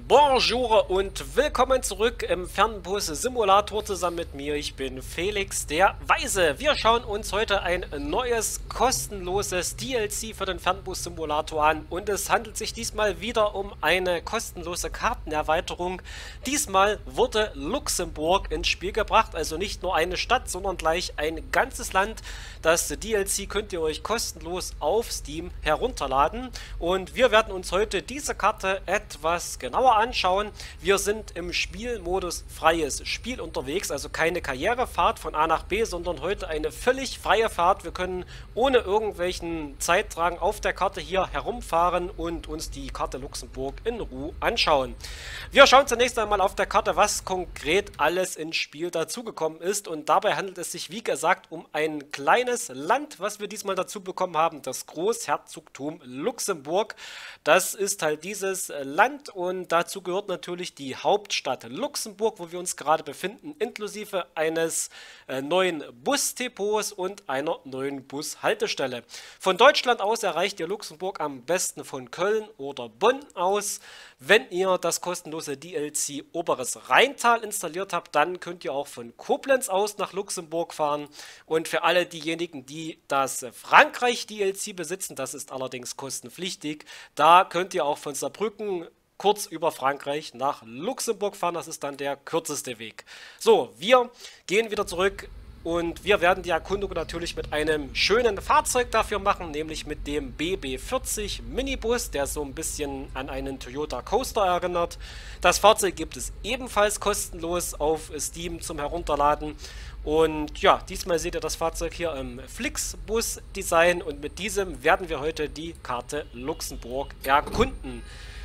Bonjour und willkommen zurück im Fernbus-Simulator zusammen mit mir. Ich bin Felix, der Weise. Wir schauen uns heute ein neues, kostenloses DLC für den Fernbus-Simulator an. Und es handelt sich diesmal wieder um eine kostenlose Kartenerweiterung. Diesmal wurde Luxemburg ins Spiel gebracht, also nicht nur eine Stadt, sondern gleich ein ganzes Land. Das DLC könnt ihr euch kostenlos auf Steam herunterladen. Und wir werden uns heute diese Karte etwas genauer anschauen. Wir sind im Spielmodus freies Spiel unterwegs, also keine Karrierefahrt von A nach B, sondern heute eine völlig freie Fahrt. Wir können ohne irgendwelchen Zeitdrang auf der Karte hier herumfahren und uns die Karte Luxemburg in Ruhe anschauen. Wir schauen zunächst einmal auf der Karte, was konkret alles ins Spiel dazugekommen ist, und dabei handelt es sich wie gesagt um ein kleines Land, was wir diesmal dazu bekommen haben, das Großherzogtum Luxemburg. Das ist halt dieses Land und dazu gehört natürlich die Hauptstadt Luxemburg, wo wir uns gerade befinden, inklusive eines neuen Busdepots und einer neuen Bushaltestelle. Von Deutschland aus erreicht ihr Luxemburg am besten von Köln oder Bonn aus. Wenn ihr das kostenlose DLC Oberes Rheintal installiert habt, dann könnt ihr auch von Koblenz aus nach Luxemburg fahren. Und für alle diejenigen, die das Frankreich DLC besitzen, das ist allerdings kostenpflichtig, da könnt ihr auch von Saarbrücken kurz über Frankreich nach Luxemburg fahren. Das ist dann der kürzeste Weg. So, wir gehen wieder zurück. Und wir werden die Erkundung natürlich mit einem schönen Fahrzeug dafür machen, nämlich mit dem BB40 Minibus, der so ein bisschen an einen Toyota Coaster erinnert. Das Fahrzeug gibt es ebenfalls kostenlos auf Steam zum Herunterladen. Und ja, diesmal seht ihr das Fahrzeug hier im Flixbus-Design und mit diesem werden wir heute die Karte Luxemburg erkunden.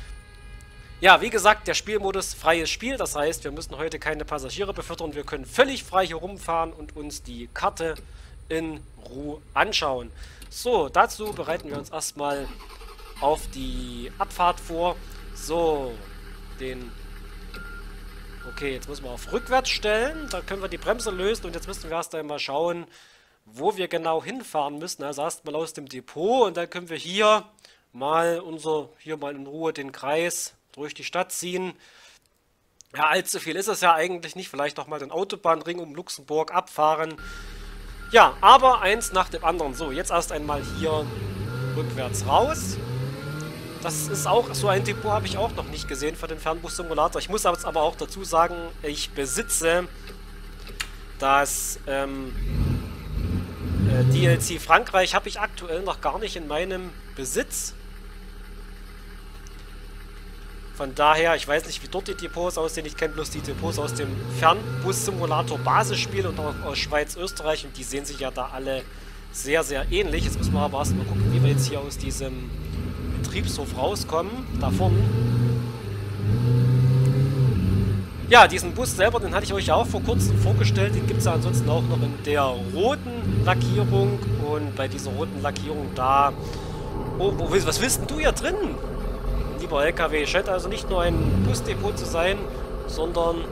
Ja, wie gesagt, der Spielmodus freies Spiel, das heißt, wir müssen heute keine Passagiere befördern, wir können völlig frei hier rumfahren und uns die Karte in Ruhe anschauen. So, dazu bereiten wir uns erstmal auf die Abfahrt vor. So, okay, jetzt müssen wir auf rückwärts stellen, da können wir die Bremse lösen und jetzt müssen wir erst einmal schauen, wo wir genau hinfahren müssen. Also erstmal aus dem Depot und dann können wir hier mal in Ruhe den Kreis durch die Stadt ziehen. Ja, allzu viel ist es ja eigentlich nicht. Vielleicht noch mal den Autobahnring um Luxemburg abfahren. Ja, aber eins nach dem anderen. So, jetzt erst einmal hier rückwärts raus. Das ist auch, so ein Depot habe ich auch noch nicht gesehen für den Fernbus-Simulator. Ich muss jetzt aber auch dazu sagen, ich besitze das DLC Frankreich habe ich aktuell noch gar nicht in meinem Besitz. Von daher, ich weiß nicht, wie dort die Depots aussehen. Ich kenne bloß die Depots aus dem Fernbus-Simulator Basisspiel und auch aus Schweiz, Österreich. Und die sehen sich ja da alle sehr, sehr ähnlich. Jetzt müssen wir aber erstmal gucken, wie wir jetzt hier aus diesem Betriebshof rauskommen. Da vorne. Ja, diesen Bus selber, den hatte ich euch ja auch vor kurzem vorgestellt. Den gibt es ja ansonsten auch noch in der roten Lackierung. Und bei dieser roten Lackierung da... Oh, was willst denn du hier drin? Lieber LKW, scheint also nicht nur ein Busdepot zu sein, sondern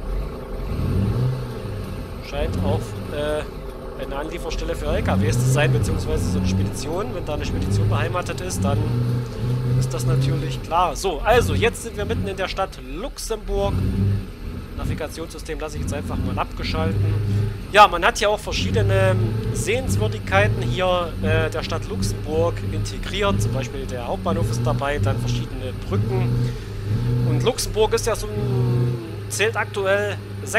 scheint auch eine Anlieferstelle für LKWs zu sein, beziehungsweise so eine Spedition. Wenn da eine Spedition beheimatet ist, dann ist das natürlich klar. So, also jetzt sind wir mitten in der Stadt Luxemburg. Navigationssystem lasse ich jetzt einfach mal abgeschalten. Ja, man hat hier auch verschiedene Sehenswürdigkeiten hier der Stadt Luxemburg integriert. Zum Beispiel der Hauptbahnhof ist dabei, dann verschiedene Brücken. Und Luxemburg ist ja zählt aktuell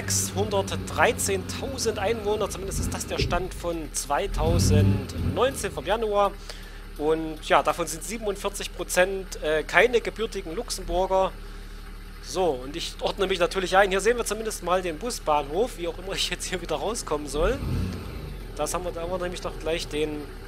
613.000 Einwohner. Zumindest ist das der Stand von 2019 vom Januar. Und ja, davon sind 47% keine gebürtigen Luxemburger. So, und ich ordne mich natürlich ein. Hier sehen wir zumindest mal den Busbahnhof, wie auch immer ich jetzt hier wieder rauskommen soll. Da haben wir nämlich doch gleich die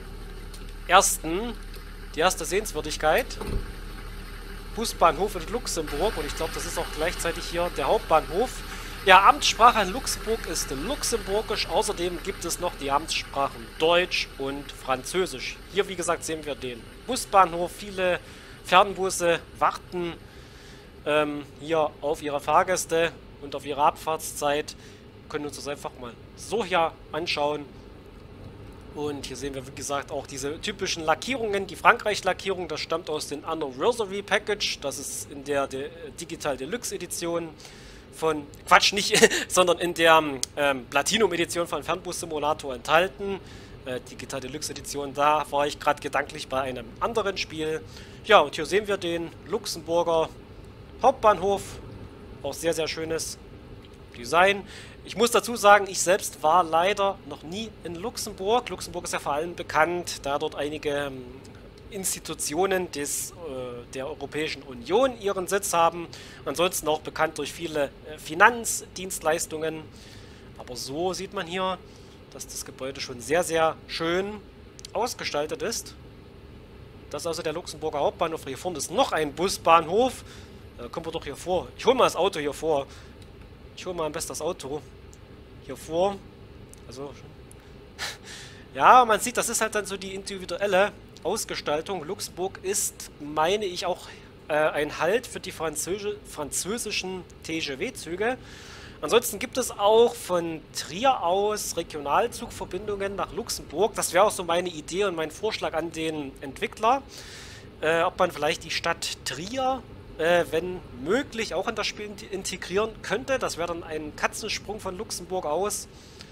erste Sehenswürdigkeit. Busbahnhof in Luxemburg, und ich glaube, das ist auch gleichzeitig hier der Hauptbahnhof. Ja, Amtssprache in Luxemburg ist Luxemburgisch. Außerdem gibt es noch die Amtssprachen Deutsch und Französisch. Hier, wie gesagt, sehen wir den Busbahnhof. Viele Fernbusse warten hier auf ihre Fahrgäste und auf ihre Abfahrtszeit. Wir können uns das einfach mal so hier anschauen. Und hier sehen wir, wie gesagt, auch diese typischen Lackierungen. Die Frankreich-Lackierung, das stammt aus dem Anniversary Package. Das ist in der Digital Deluxe Edition von, Quatsch, nicht, sondern in der Platinum Edition von Fernbus Simulator enthalten. Digital Deluxe Edition, da war ich gerade gedanklich bei einem anderen Spiel. Ja, und hier sehen wir den Luxemburger Hauptbahnhof. Auch sehr, sehr schönes Design. Ich muss dazu sagen, ich selbst war leider noch nie in Luxemburg. Luxemburg ist ja vor allem bekannt, da dort einige Institutionen der Europäischen Union ihren Sitz haben. Ansonsten auch bekannt durch viele Finanzdienstleistungen. Aber so sieht man hier, dass das Gebäude schon sehr, sehr schön ausgestaltet ist. Das ist also der Luxemburger Hauptbahnhof. Hier vorne ist noch ein Busbahnhof. Da kommen wir doch hier vor. Ich hole mal das Auto hier vor. Ich hole mal am besten das Auto hier vor. Also, ja, man sieht, das ist halt dann so die individuelle Ausgestaltung. Luxemburg ist, meine ich, auch ein Halt für die französischen TGV-Züge. Ansonsten gibt es auch von Trier aus Regionalzugverbindungen nach Luxemburg. Das wäre auch so meine Idee und mein Vorschlag an den Entwickler, ob man vielleicht die Stadt Trier, wenn möglich, auch in das Spiel integrieren könnte. Das wäre dann ein Katzensprung von Luxemburg aus.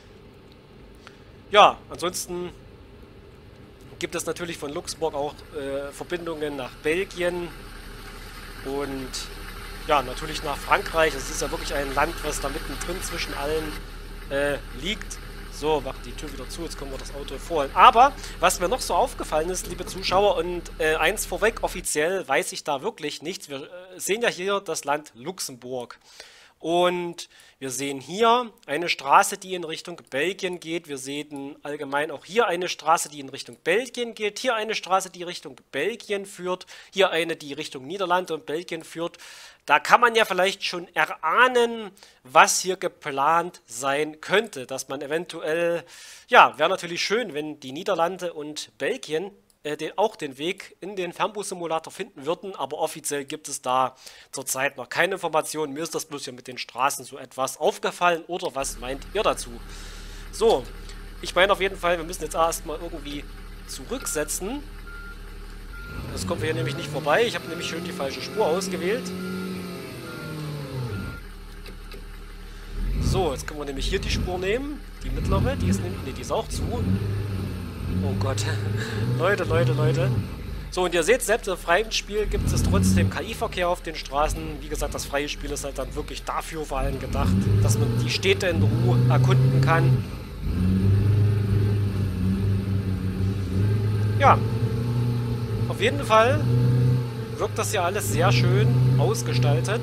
Ja, ansonsten gibt es natürlich von Luxemburg auch Verbindungen nach Belgien und ja, natürlich nach Frankreich. Es ist ja wirklich ein Land, was da mittendrin zwischen allen liegt. So, macht die Tür wieder zu, jetzt können wir das Auto vorholen. Aber, was mir noch so aufgefallen ist, liebe Zuschauer, und eins vorweg, offiziell weiß ich da wirklich nichts. Wir sehen ja hier das Land Luxemburg. Und wir sehen hier eine Straße, die in Richtung Belgien geht. Wir sehen allgemein auch hier eine Straße, die in Richtung Belgien geht. Hier eine Straße, die Richtung Belgien führt. Hier eine, die Richtung Niederlande und Belgien führt. Da kann man ja vielleicht schon erahnen, was hier geplant sein könnte. Dass man eventuell, ja, wäre natürlich schön, wenn die Niederlande und Belgien auch den Weg in den Fernbus-Simulator finden würden, aber offiziell gibt es da zurzeit noch keine Informationen. Mir ist das bloß ja mit den Straßen so etwas aufgefallen, oder was meint ihr dazu? So, ich meine auf jeden Fall, wir müssen jetzt erstmal irgendwie zurücksetzen. Das kommt wir hier nämlich nicht vorbei. Ich habe nämlich schön die falsche Spur ausgewählt. So, jetzt können wir nämlich hier die Spur nehmen. Die mittlere, die ist nämlich, nee, die ist auch zu. Oh Gott. Leute. So, und ihr seht, selbst im freien Spiel gibt es trotzdem KI-Verkehr auf den Straßen. Wie gesagt, das freie Spiel ist halt dann wirklich dafür vor allem gedacht, dass man die Städte in Ruhe erkunden kann. Ja. Auf jeden Fall wirkt das ja alles sehr schön ausgestaltet.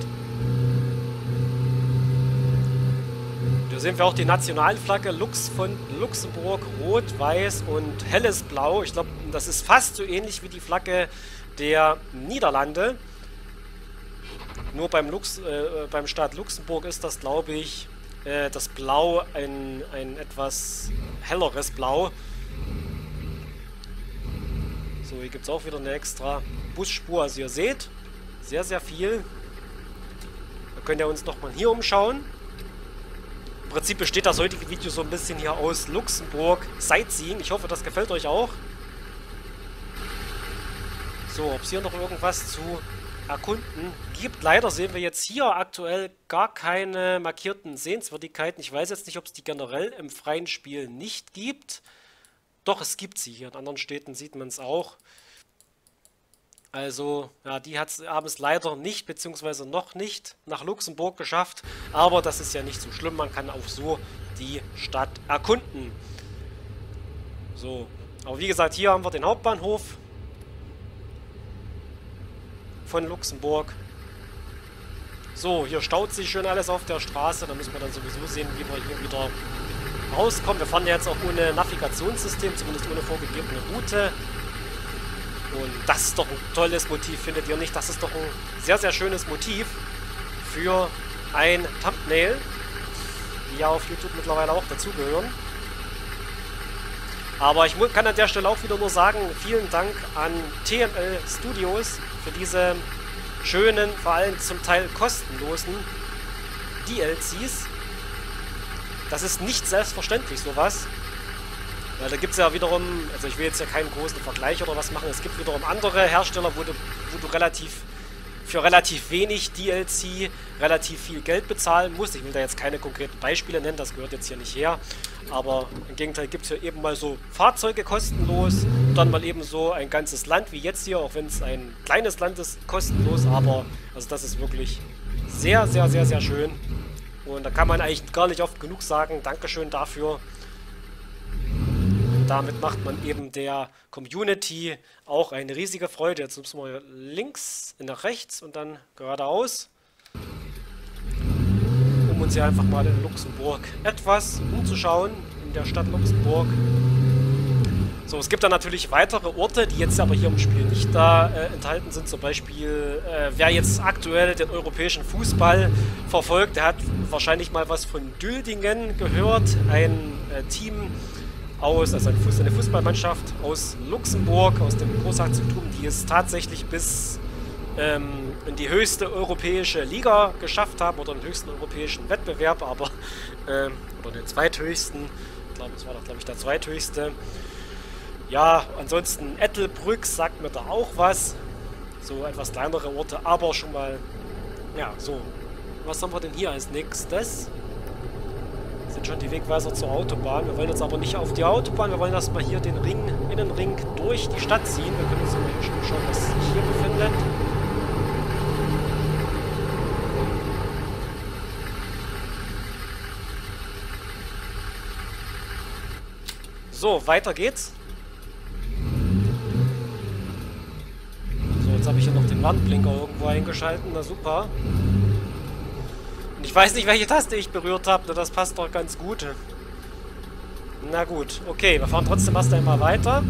Hier sehen wir auch die Nationalflagge von Luxemburg, rot, weiß und helles Blau. Ich glaube, das ist fast so ähnlich wie die Flagge der Niederlande. Nur beim Staat Luxemburg ist das, glaube ich, das Blau ein etwas helleres Blau. So, hier gibt es auch wieder eine extra Busspur. Also ihr seht, sehr, sehr viel. Da könnt ihr uns nochmal hier umschauen. Im Prinzip besteht das heutige Video so ein bisschen hier aus Luxemburg Sightseeing. Ich hoffe, das gefällt euch auch. So, ob es hier noch irgendwas zu erkunden gibt. Leider sehen wir jetzt hier aktuell gar keine markierten Sehenswürdigkeiten. Ich weiß jetzt nicht, ob es die generell im freien Spiel nicht gibt. Doch, es gibt sie hier. In anderen Städten sieht man es auch. Also, ja, die haben es leider nicht, beziehungsweise noch nicht nach Luxemburg geschafft. Aber das ist ja nicht so schlimm, man kann auch so die Stadt erkunden. So, aber wie gesagt, hier haben wir den Hauptbahnhof von Luxemburg. So, hier staut sich schön alles auf der Straße. Da müssen wir dann sowieso sehen, wie wir hier wieder rauskommen. Wir fahren ja jetzt auch ohne Navigationssystem, zumindest ohne vorgegebene Route. Und das ist doch ein tolles Motiv, findet ihr nicht? Das ist doch ein sehr, sehr schönes Motiv für ein Thumbnail, die ja auf YouTube mittlerweile auch dazugehören. Aber ich kann an der Stelle auch wieder nur sagen, vielen Dank an TML Studios für diese schönen, vor allem zum Teil kostenlosen DLCs. Das ist nicht selbstverständlich, sowas. Weil da gibt es ja wiederum, also ich will jetzt ja keinen großen Vergleich oder was machen, es gibt wiederum andere Hersteller, wo du für relativ wenig DLC relativ viel Geld bezahlen musst. Ich will da jetzt keine konkreten Beispiele nennen, das gehört jetzt hier nicht her. Aber im Gegenteil gibt es hier eben mal so Fahrzeuge kostenlos, dann mal eben so ein ganzes Land wie jetzt hier, auch wenn es ein kleines Land ist, kostenlos, aber also das ist wirklich sehr, sehr, sehr, sehr schön. Und da kann man eigentlich gar nicht oft genug sagen, Dankeschön dafür. Damit macht man eben der Community auch eine riesige Freude. Jetzt müssen wir links, nach rechts und dann geradeaus. Um uns hier einfach mal in Luxemburg etwas umzuschauen, in der Stadt Luxemburg. So, es gibt dann natürlich weitere Orte, die jetzt aber hier im Spiel nicht da enthalten sind. Zum Beispiel, wer jetzt aktuell den europäischen Fußball verfolgt, der hat wahrscheinlich mal was von Düldingen gehört. Ein Team also eine Fußballmannschaft aus Luxemburg, aus dem Großherzogtum, die es tatsächlich bis in die höchste europäische Liga geschafft haben oder den höchsten europäischen Wettbewerb, aber oder den zweithöchsten. Ich glaube, es war doch, der zweithöchste. Ja, ansonsten Ettelbrück sagt mir da auch was. So etwas kleinere Orte, aber schon mal, ja, so. Was haben wir denn hier als nächstes? Sind schon die Wegweiser zur Autobahn. Wir wollen jetzt aber nicht auf die Autobahn, wir wollen erstmal hier den Innenring durch die Stadt ziehen. Wir können uns mal hier schon schauen, was sich hier befindet. So, weiter geht's. So, jetzt habe ich hier noch den Warnblinker irgendwo eingeschalten. Na super. Ich weiß nicht, welche Taste ich berührt habe, das passt doch ganz gut. Na gut, okay, wir fahren trotzdem erst einmal weiter.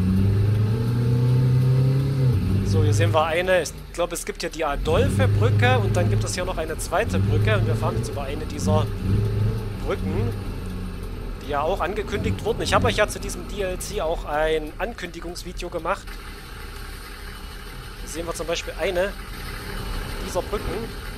So, hier sehen wir eine, ich glaube, es gibt hier die Adolphe-Brücke und dann gibt es hier noch eine zweite Brücke und wir fahren jetzt über eine dieser Brücken, die ja auch angekündigt wurden. Ich habe euch ja zu diesem DLC auch ein Ankündigungsvideo gemacht. Hier sehen wir zum Beispiel eine dieser Brücken.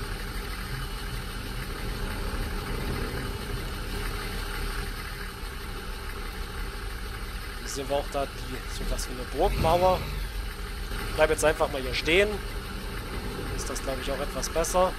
Sehen wir auch da sowas wie eine Burgmauer. Ich bleibe jetzt einfach mal hier stehen. Ist das, glaube ich, auch etwas besser.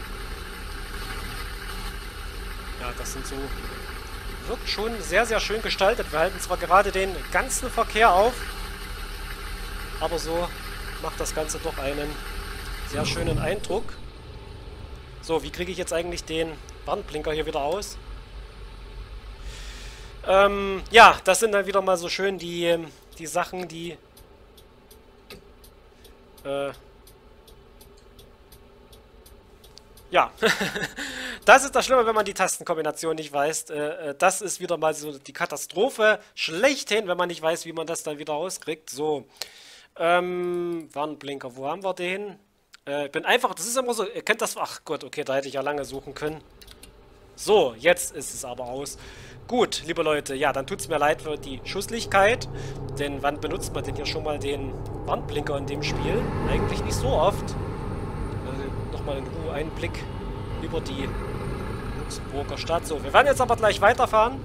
Ja, das sind so... Wirkt schon sehr, sehr schön gestaltet. Wir halten zwar gerade den ganzen Verkehr auf, aber so macht das Ganze doch einen sehr schönen Eindruck. So, wie kriege ich jetzt eigentlich den Warnblinker hier wieder aus? Ja, das sind dann wieder mal so schön die Sachen, die ja, das ist das Schlimme, wenn man die Tastenkombination nicht weiß. Das ist wieder mal so die Katastrophe schlechthin, wenn man nicht weiß, wie man das dann wieder rauskriegt. So, Warnblinker, wo haben wir den? Ich bin einfach, das ist immer so, ihr kennt das, ach Gott, okay, da hätte ich ja lange suchen können. So, jetzt ist es aber aus. Gut, liebe Leute, ja, dann tut es mir leid für die Schusslichkeit. Denn wann benutzt man denn hier schon mal den Warnblinker in dem Spiel? Eigentlich nicht so oft. Nochmal in Ruhe einen Blick über die Luxemburger Stadt. So, wir werden jetzt aber gleich weiterfahren.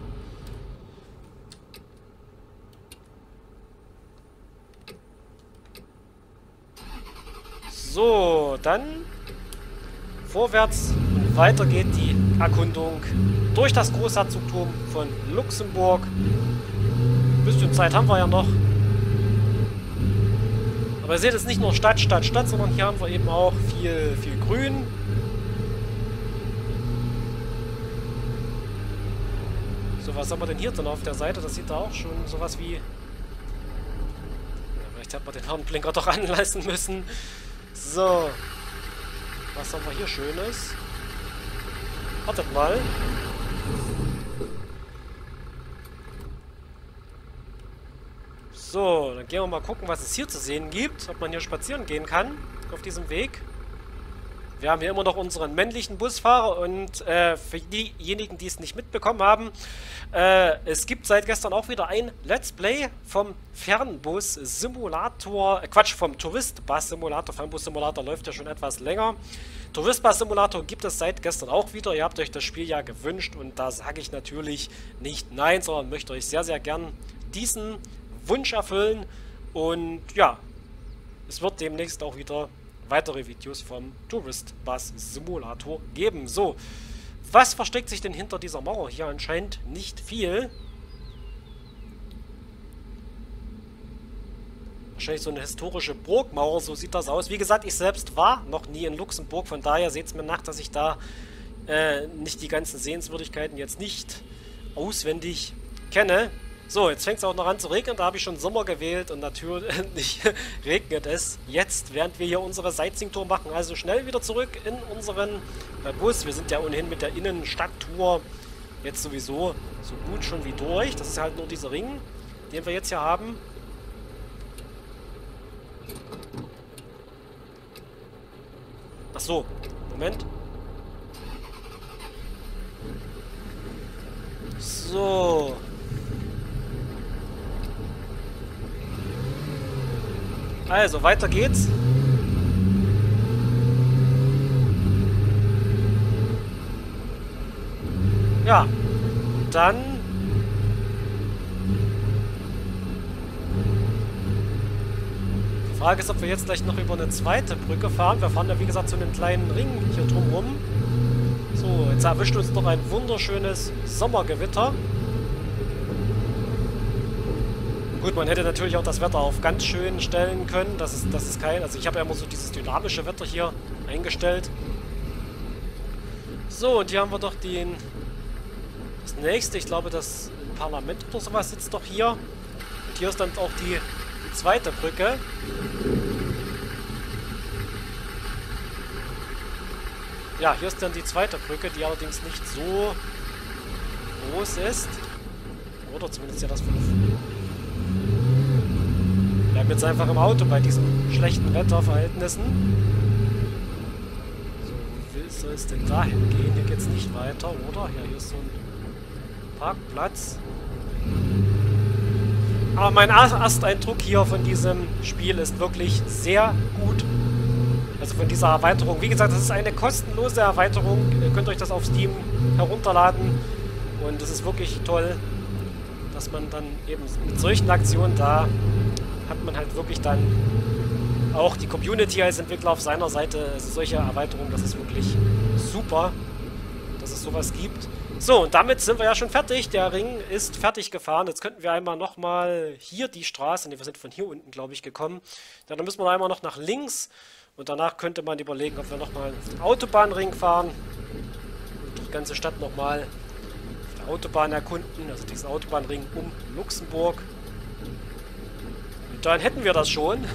So, dann vorwärts und weiter geht die Erkundung durch das Großherzogtum von Luxemburg. Ein bisschen Zeit haben wir ja noch. Aber ihr seht, es ist nicht nur Stadt, Stadt, Stadt, sondern hier haben wir eben auch viel, viel Grün. So, was haben wir denn hier denn auf der Seite? Das sieht da auch schon sowas wie... Ja, vielleicht hat man den Warnblinker doch anlassen müssen. So. Was haben wir hier Schönes? Wartet mal. So, dann gehen wir mal gucken, was es hier zu sehen gibt. Ob man hier spazieren gehen kann auf diesem Weg. Wir haben hier immer noch unseren männlichen Busfahrer und für diejenigen, die es nicht mitbekommen haben, es gibt seit gestern auch wieder ein Let's Play vom Fernbus-Simulator, vom Tourist-Bus-Simulator. Fernbus-Simulator läuft ja schon etwas länger. Tourist-Bus-Simulator gibt es seit gestern auch wieder. Ihr habt euch das Spiel ja gewünscht und da sage ich natürlich nicht nein, sondern möchte euch sehr, sehr gern diesen Wunsch erfüllen. Und ja, es wird demnächst auch wieder weitere Videos vom Tourist Bus Simulator geben. So, was versteckt sich denn hinter dieser Mauer? Hier anscheinend nicht viel. Wahrscheinlich so eine historische Burgmauer, so sieht das aus. Wie gesagt, ich selbst war noch nie in Luxemburg, von daher seht es mir nach, dass ich da nicht die ganzen Sehenswürdigkeiten jetzt nicht auswendig kenne. So, jetzt fängt es auch noch an zu regnen, da habe ich schon Sommer gewählt und natürlich regnet es jetzt, während wir hier unsere Sightseeing-Tour machen. Also schnell wieder zurück in unseren Bus. Wir sind ja ohnehin mit der Innenstadttour jetzt sowieso so gut schon wie durch. Das ist halt nur dieser Ring, den wir jetzt hier haben. Ach so, Moment. So. Also, weiter geht's. Ja, dann... Die Frage ist, ob wir jetzt gleich noch über eine zweite Brücke fahren. Wir fahren ja, wie gesagt, so einen kleinen Ring hier drumherum. So, jetzt erwischt uns noch ein wunderschönes Sommergewitter. Gut, man hätte natürlich auch das Wetter auf ganz schön stellen können. Das ist kein... Also ich habe ja immer so dieses dynamische Wetter hier eingestellt. So, und hier haben wir doch das nächste. Ich glaube, das Parlament oder sowas sitzt doch hier. Und hier ist dann auch die zweite Brücke. Ja, hier ist dann die zweite Brücke, die allerdings nicht so groß ist. Oder zumindest ja das 5. Wir bleiben jetzt einfach im Auto bei diesen schlechten Wetterverhältnissen. So, wo soll es denn dahin gehen? Hier geht es nicht weiter, oder? Ja, hier ist so ein Parkplatz. Aber mein Ersteindruck hier von diesem Spiel ist wirklich sehr gut. Also von dieser Erweiterung. Wie gesagt, das ist eine kostenlose Erweiterung. Ihr könnt euch das auf Steam herunterladen. Und es ist wirklich toll, dass man dann eben mit solchen Aktionen da hat man halt wirklich dann auch die Community als Entwickler auf seiner Seite. Also solche Erweiterungen, das ist wirklich super, dass es sowas gibt. So, und damit sind wir ja schon fertig. Der Ring ist fertig gefahren. Jetzt könnten wir einmal nochmal hier die Straße, ne, wir sind von hier unten, glaube ich, gekommen. Ja, dann müssen wir einmal noch nach links. Und danach könnte man überlegen, ob wir nochmal auf den Autobahnring fahren. Und die ganze Stadt nochmal auf der Autobahn erkunden. Also diesen Autobahnring um Luxemburg. Und dann hätten wir das schon.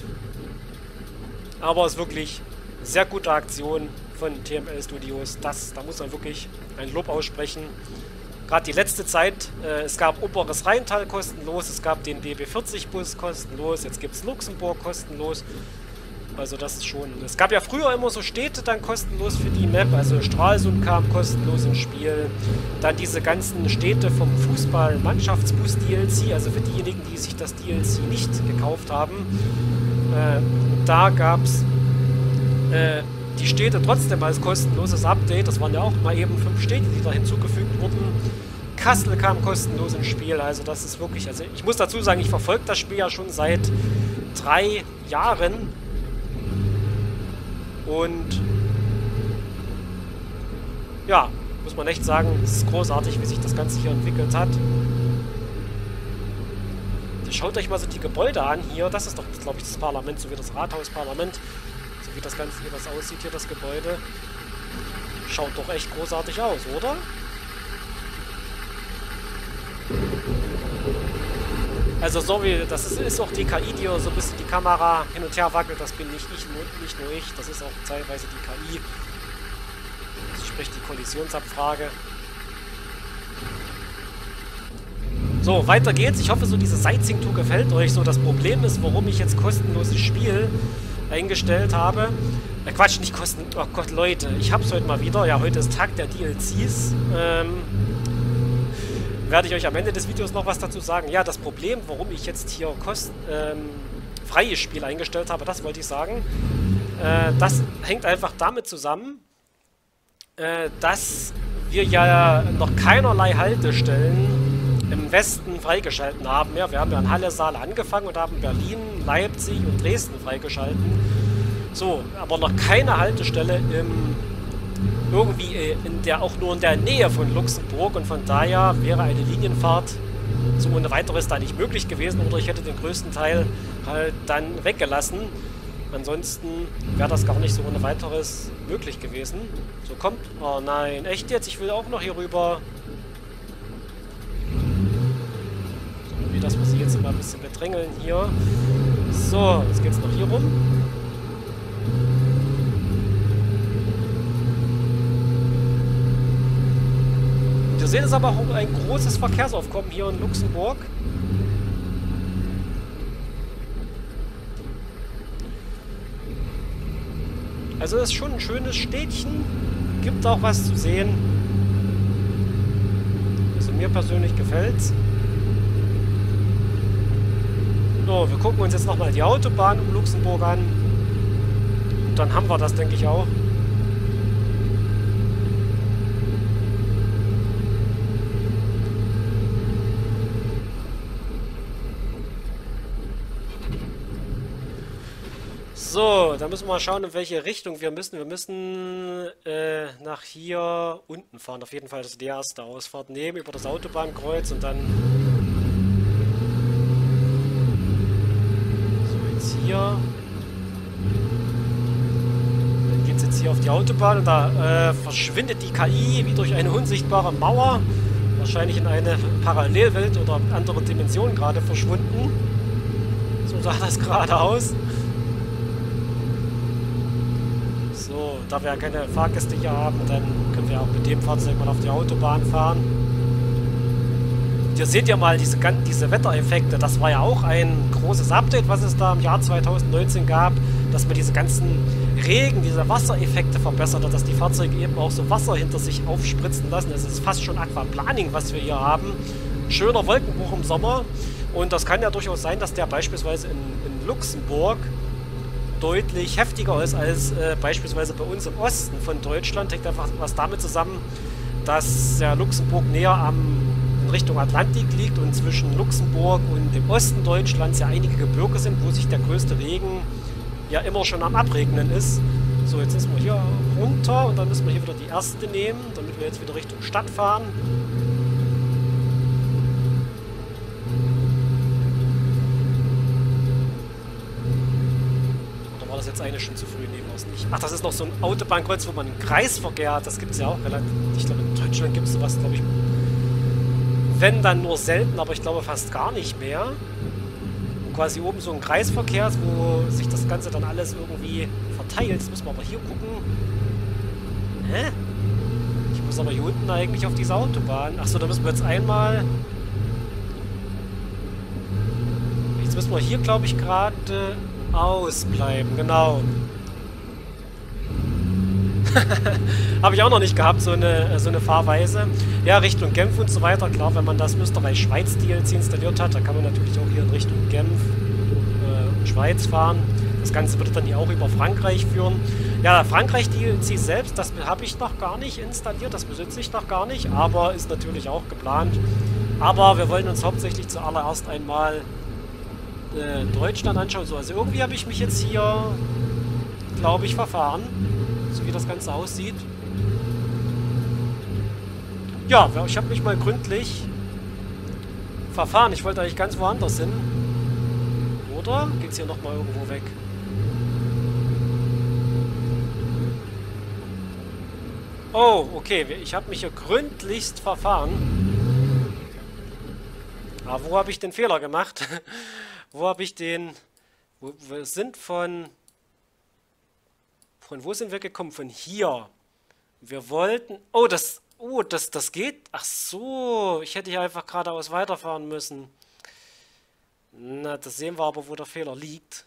Aber es ist wirklich eine sehr gute Aktion von TML Studios. Da muss man wirklich ein Lob aussprechen. Gerade die letzte Zeit, es gab Oberes Rheintal kostenlos, es gab den DB40-Bus kostenlos, jetzt gibt es Luxemburg kostenlos. Also das ist schon... Es gab ja früher immer so Städte dann kostenlos für die Map, also Stralsund kam kostenlos ins Spiel. Dann diese ganzen Städte vom Fußball-Mannschaftsbus-DLC, also für diejenigen, die sich das DLC nicht gekauft haben. Da gab es die Städte trotzdem als kostenloses Update. Das waren ja auch mal eben 5 Städte, die da hinzugefügt wurden. Kassel kam kostenlos ins Spiel, also das ist wirklich... Also ich muss dazu sagen, ich verfolge das Spiel ja schon seit 3 Jahren. Und ja, muss man echt sagen, es ist großartig, wie sich das Ganze hier entwickelt hat. Schaut euch mal so die Gebäude an hier. Das ist doch, glaube ich, das Parlament, so wie das Rathausparlament. So wie das Ganze hier das aussieht, hier das Gebäude. Schaut doch echt großartig aus, oder? Also so wie, das ist auch die KI, die so ein bisschen die Kamera hin und her wackelt, das bin nicht nur ich, das ist auch teilweise die KI. Also sprich die Kollisionsabfrage. So, weiter geht's. Ich hoffe, so diese Sightseeing-Tour gefällt euch. So, das Problem ist, warum ich jetzt kostenloses Spiel eingestellt habe. Quatsch, nicht kosten... Oh Gott, Leute, ich hab's heute mal wieder. Ja, heute ist Tag der DLCs. Werde ich euch am Ende des Videos noch was dazu sagen. Ja, das Problem, warum ich jetzt hier freies Spiel eingestellt habe, das wollte ich sagen. Das hängt einfach damit zusammen, dass wir ja noch keinerlei Haltestellen im Westen freigeschalten haben. Ja, wir haben ja in Halle, Saale angefangen und haben Berlin, Leipzig und Dresden freigeschalten. So, aber noch keine Haltestelle irgendwie auch nur in der Nähe von Luxemburg, und von daher wäre eine Linienfahrt so ohne weiteres da nicht möglich gewesen, oder ich hätte den größten Teil halt dann weggelassen. Ansonsten wäre das gar nicht so ohne weiteres möglich gewesen. So, kommt. Oh nein, echt jetzt? Ich will auch noch hier rüber. So, wie das wir sie jetzt mal ein bisschen bedrängeln hier. So, jetzt geht's noch hier rum. Wir sehen es aber auch ein großes Verkehrsaufkommen hier in Luxemburg. Also es ist schon ein schönes Städtchen, gibt auch was zu sehen. Also mir persönlich gefällt's. So, wir gucken uns jetzt nochmal die Autobahn um Luxemburg an. Und dann haben wir das, denke ich, auch. So, dann müssen wir mal schauen, in welche Richtung wir müssen. Wir müssen nach hier unten fahren. Auf jeden Fall das ist die erste Ausfahrt nehmen, über das Autobahnkreuz und dann... So, jetzt hier. Dann geht es jetzt hier auf die Autobahn und da verschwindet die KI wie durch eine unsichtbare Mauer. Wahrscheinlich in eine Parallelwelt oder andere Dimension gerade verschwunden. So sah das gerade aus. So, da wir ja keine Fahrgäste hier haben, dann können wir auch mit dem Fahrzeug mal auf die Autobahn fahren. Und ihr seht ja mal diese Wettereffekte. Das war ja auch ein großes Update, was es da im Jahr 2019 gab, dass man diese ganzen Regen, diese Wassereffekte verbessert hat, dass die Fahrzeuge eben auch so Wasser hinter sich aufspritzen lassen. Es ist fast schon Aquaplaning, was wir hier haben. Schöner Wolkenbruch im Sommer. Und das kann ja durchaus sein, dass der beispielsweise in Luxemburg deutlich heftiger ist als beispielsweise bei uns im Osten von Deutschland. Hängt einfach was damit zusammen, dass ja Luxemburg näher in Richtung Atlantik liegt und zwischen Luxemburg und dem Osten Deutschlands ja einige Gebirge sind, wo sich der größte Regen ja immer schon am Abregnen ist. So, jetzt müssen wir hier runter und dann müssen wir hier wieder die erste nehmen, damit wir jetzt wieder Richtung Stadt fahren. Das jetzt eine schon zu früh, nehmen wir es nicht. Ach, das ist noch so ein Autobahnkreuz, wo man einen Kreisverkehr hat. Das gibt es ja auch relativ. Ich glaube, in Deutschland gibt es sowas, glaube ich, wenn dann nur selten, aber ich glaube fast gar nicht mehr. Und quasi oben so ein Kreisverkehr, wo sich das Ganze dann alles irgendwie verteilt. Jetzt müssen wir aber hier gucken. Hä? Ich muss aber hier unten eigentlich auf diese Autobahn. Achso, da müssen wir jetzt einmal... Jetzt müssen wir hier, glaube ich, gerade... ausbleiben, genau. Habe ich auch noch nicht gehabt, so eine Fahrweise. Ja, Richtung Genf und so weiter. Klar, wenn man das Österreich-Schweiz-DLC installiert hat, dann kann man natürlich auch hier in Richtung Genf, Schweiz fahren. Das Ganze würde dann hier auch über Frankreich führen. Ja, Frankreich-DLC selbst, das habe ich noch gar nicht installiert, das besitze ich noch gar nicht, aber ist natürlich auch geplant. Aber wir wollen uns hauptsächlich zuallererst einmal Deutschland anschauen. So, also irgendwie habe ich mich jetzt hier, glaube ich, verfahren. So wie das Ganze aussieht. Ja, ich habe mich mal gründlich verfahren. Ich wollte eigentlich ganz woanders hin. Oder? Geht es hier nochmal irgendwo weg? Oh, okay. Ich habe mich hier gründlichst verfahren. Aber wo habe ich den Fehler gemacht? Wo habe ich den... Wir sind von... Von wo sind wir gekommen? Von hier. Wir wollten... Oh, das geht... Ach so, ich hätte hier einfach geradeaus weiterfahren müssen. Na, das sehen wir aber, wo der Fehler liegt.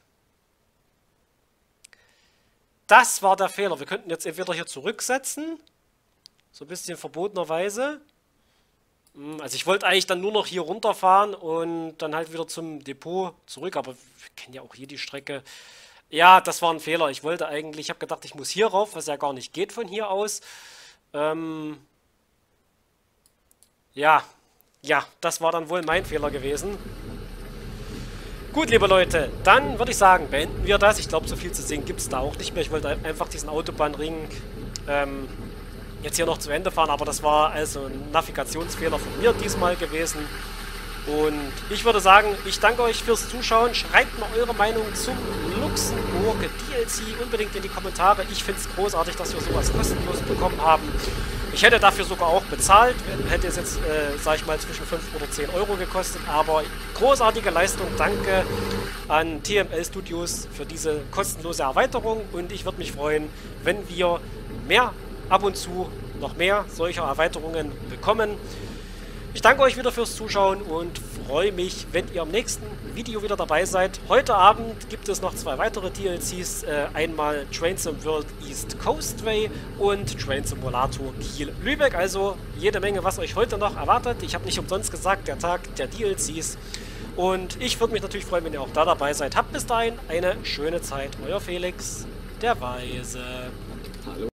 Das war der Fehler. Wir könnten jetzt entweder hier zurücksetzen. So ein bisschen verbotenerweise. Also ich wollte eigentlich dann nur noch hier runterfahren und dann halt wieder zum Depot zurück, aber wir kennen ja auch hier die Strecke. Ja, das war ein Fehler. Ich habe gedacht, ich muss hier rauf, was ja gar nicht geht von hier aus. Ja, Ja, das war dann wohl mein Fehler gewesen. Gut, liebe Leute, dann würde ich sagen, beenden wir das. Ich glaube, so viel zu sehen gibt es da auch nicht mehr. Ich wollte einfach diesen Autobahnring jetzt hier noch zu Ende fahren, aber das war also ein Navigationsfehler von mir diesmal gewesen. Und ich würde sagen, ich danke euch fürs Zuschauen. Schreibt mal eure Meinung zum Luxemburg DLC unbedingt in die Kommentare. Ich finde es großartig, dass wir sowas kostenlos bekommen haben. Ich hätte dafür sogar auch bezahlt, hätte es jetzt, sag ich mal, zwischen 5 oder 10 Euro gekostet, aber großartige Leistung, danke an TML Studios für diese kostenlose Erweiterung und ich würde mich freuen, wenn wir ab und zu noch mehr solcher Erweiterungen bekommen. Ich danke euch wieder fürs Zuschauen und freue mich, wenn ihr im nächsten Video wieder dabei seid. Heute Abend gibt es noch 2 weitere DLCs. Einmal Train Sim World East Coastway und Train Simulator Kiel-Lübeck. Also jede Menge, was euch heute noch erwartet. Ich habe nicht umsonst gesagt, der Tag der DLCs. Und ich würde mich natürlich freuen, wenn ihr auch da dabei seid. Habt bis dahin eine schöne Zeit. Euer Felix, der Weise. Hallo.